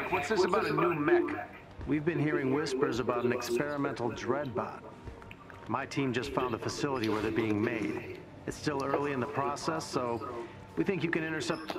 Hank, what's this about a new mech? We've been hearing whispers about an experimental dreadbot. My team just found the facility where they're being made. It's still early in the process, so we think you can intercept...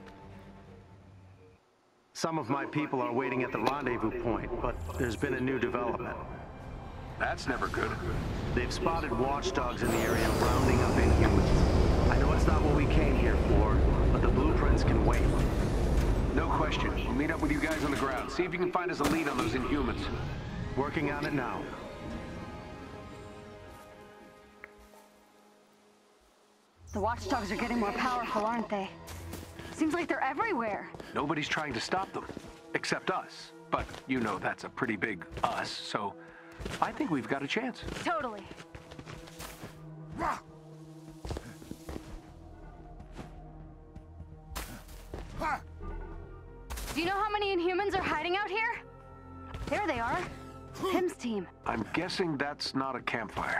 Some of my people are waiting at the rendezvous point, but there's been a new development. That's never good. They've spotted watchdogs in the area rounding up Inhumans. I know it's not what we came here for, but the blueprints can wait. No question. We'll meet up with you guys on the ground. See if you can find us a lead on those Inhumans. Working on it now. The watchdogs are getting more powerful, aren't they? Seems like they're everywhere. Nobody's trying to stop them, except us. But you know that's a pretty big us, so I think we've got a chance. Totally. Do you know how many Inhumans are hiding out here? There they are. Tim's team. I'm guessing that's not a campfire.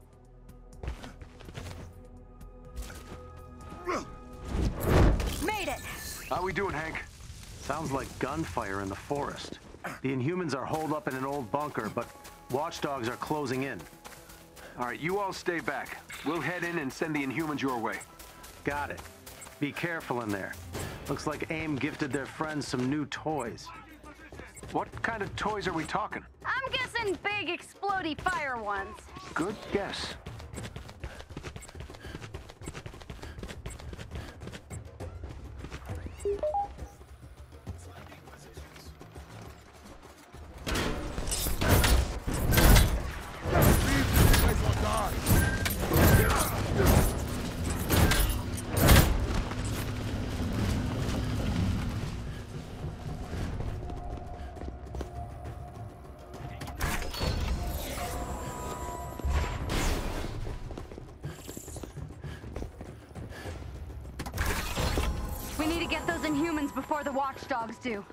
Made it! How we doing, Hank? Sounds like gunfire in the forest. The Inhumans are holed up in an old bunker, but watchdogs are closing in. All right, you all stay back. We'll head in and send the Inhumans your way. Got it. Be careful in there. Looks like AIM gifted their friends some new toys. What kind of toys are we talking? I'm guessing big, explodey fire ones. Good guess. We need to get those Inhumans before the watchdogs do.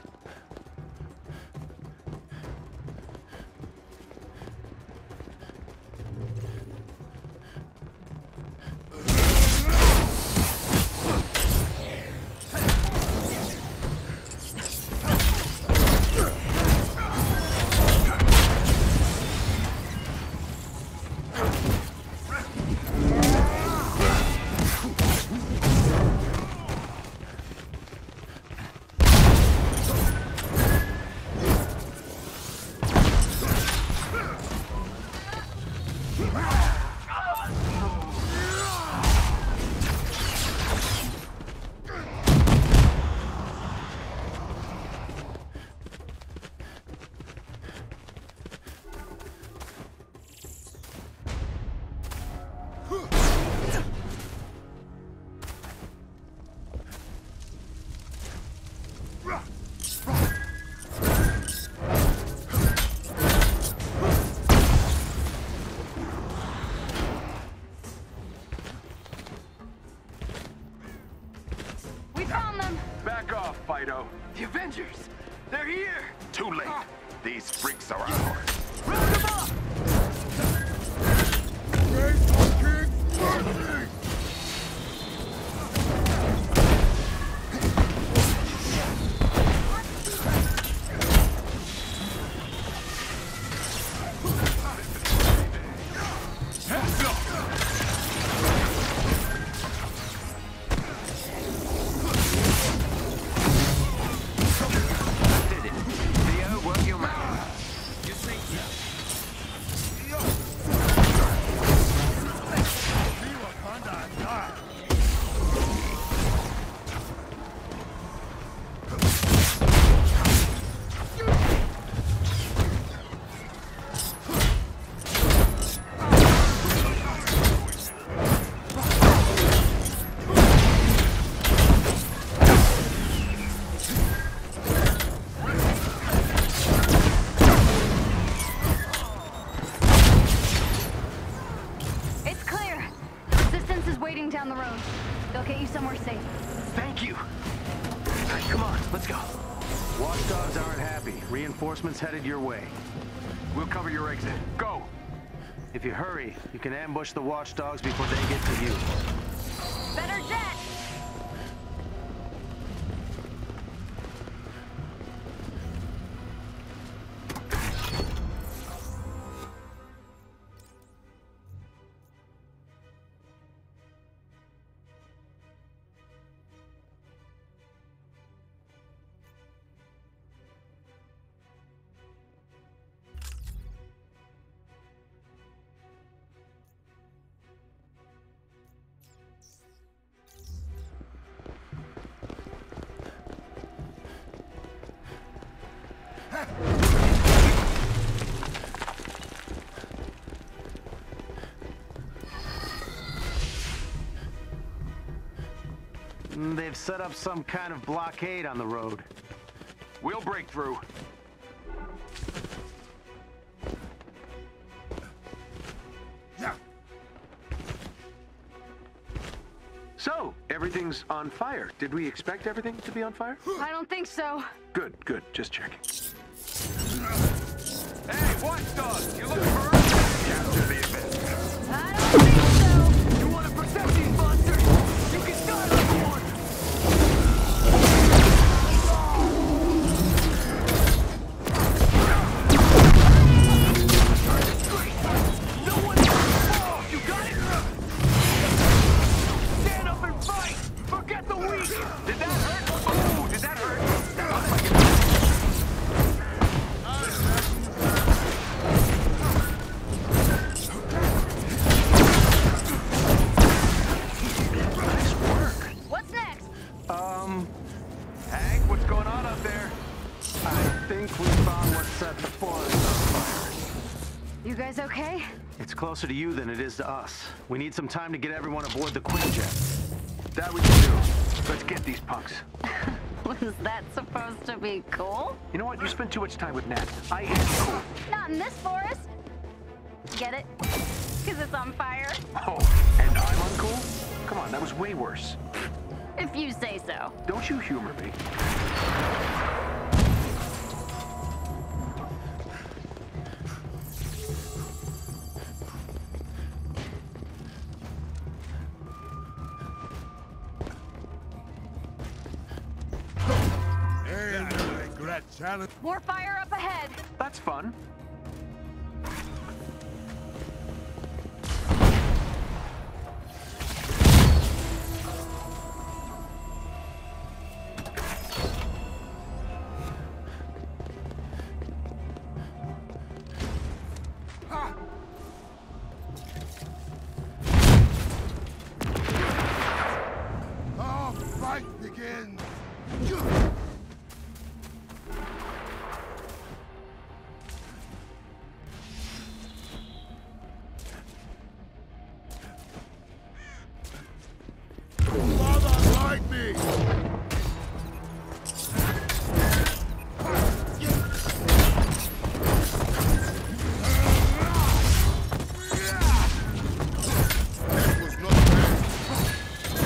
Back off, Fido. The Avengers! They're here! Too late. These freaks are ours. Round them up! Down the road. They'll get you somewhere safe. Thank you. All right, come on, let's go. Watchdogs aren't happy. Reinforcements headed your way. We'll cover your exit. Go! If you hurry, you can ambush the watchdogs before they get to you. Better jet! They've set up some kind of blockade on the road. We'll break through. So, everything's on fire. Did we expect everything to be on fire? I don't think so. Good, good. Just checking. Hey, watchdog! You look hurt? Capture the event. I don't think so. You want to protect these monsters? You can die like one! No one can fall! You got it? Stand up and fight! Forget the weak! Did that hurt? Oh, did that hurt? That looks like it. Nice work. What's next? Hank, what's going on up there? I think we found what set the forest on fire. You guys okay? It's closer to you than it is to us. We need some time to get everyone aboard the Quinjet. That we can do. Let's get these punks. Was that supposed to be cool? You know what? You spend too much time with Nat. I am cool. Not in this forest. Get it? Because it's on fire? Oh, and I'm uncool? Come on, that was way worse. If you say so. Don't you humor me. More fire up ahead. That's fun. Our fight begins! Father, guide me! That was not bad.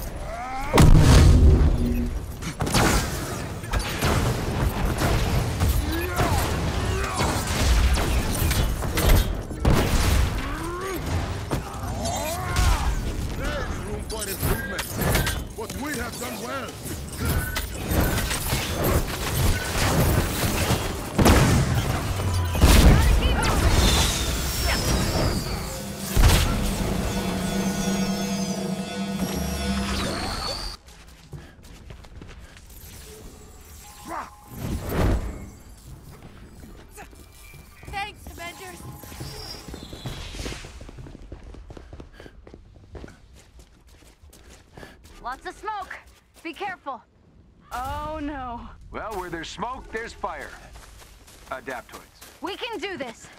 There's room for improvement, but we have done well. Thanks, Avengers. Lots of smoke. Be careful. Oh no. Well, where there's smoke, there's fire. Adaptoids. We can do this.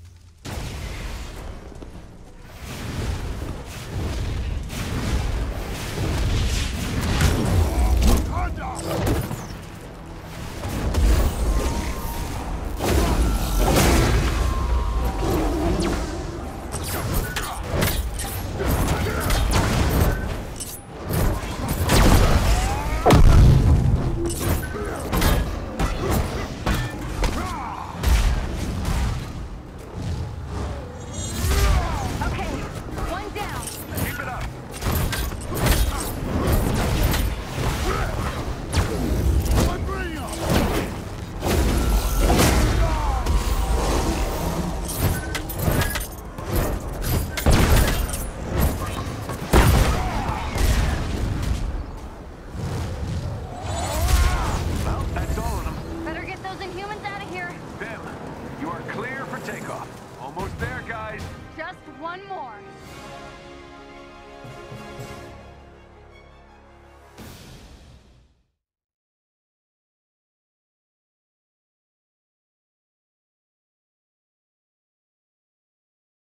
Okay, one down. Keep it up. Well, that's all of them. Better get those Inhumans out of here. Bim, you are clear for takeoff. Almost there, guys. Just one more.